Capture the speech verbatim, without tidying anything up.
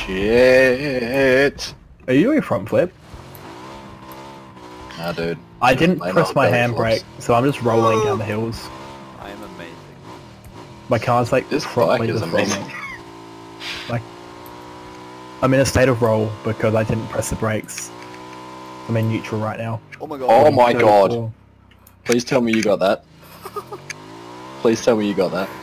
shit. Are you doing a front flip? Nah, dude. I didn't Lay press off my belly handbrake, flops. so I'm just rolling down the hills. I am amazing. My car's like This properly bike is deforming. amazing. Like, I'm in a state of roll because I didn't press the brakes. I'm in neutral right now. Oh my god. Oh my god. thirty-four. Please tell me you got that. Please tell me you got that.